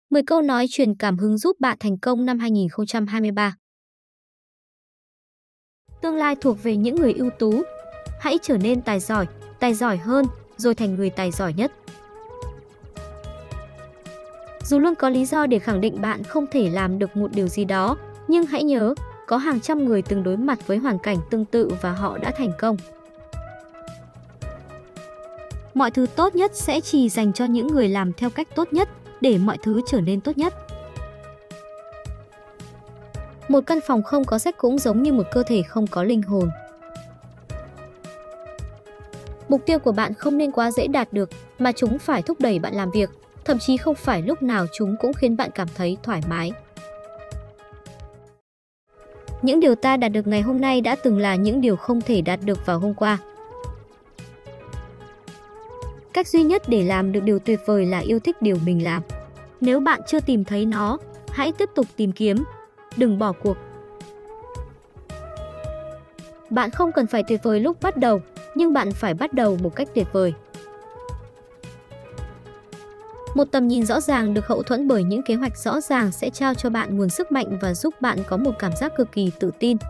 10 câu nói truyền cảm hứng giúp bạn thành công năm 2023. Tương lai thuộc về những người ưu tú. Hãy trở nên tài giỏi hơn, rồi thành người tài giỏi nhất. Dù luôn có lý do để khẳng định bạn không thể làm được một điều gì đó, nhưng hãy nhớ, có hàng trăm người từng đối mặt với hoàn cảnh tương tự và họ đã thành công. Mọi thứ tốt nhất sẽ chỉ dành cho những người làm theo cách tốt nhất để mọi thứ trở nên tốt nhất. Một căn phòng không có sách cũng giống như một cơ thể không có linh hồn. Mục tiêu của bạn không nên quá dễ đạt được, mà chúng phải thúc đẩy bạn làm việc, thậm chí không phải lúc nào chúng cũng khiến bạn cảm thấy thoải mái. Những điều ta đạt được ngày hôm nay đã từng là những điều không thể đạt được vào hôm qua. Cách duy nhất để làm được điều tuyệt vời là yêu thích điều mình làm. Nếu bạn chưa tìm thấy nó, hãy tiếp tục tìm kiếm, đừng bỏ cuộc. Bạn không cần phải tuyệt vời lúc bắt đầu, nhưng bạn phải bắt đầu một cách tuyệt vời. Một tầm nhìn rõ ràng được hậu thuẫn bởi những kế hoạch rõ ràng sẽ trao cho bạn nguồn sức mạnh và giúp bạn có một cảm giác cực kỳ tự tin.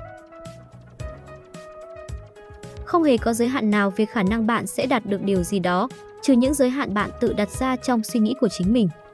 Không hề có giới hạn nào về khả năng bạn sẽ đạt được điều gì đó, trừ những giới hạn bạn tự đặt ra trong suy nghĩ của chính mình.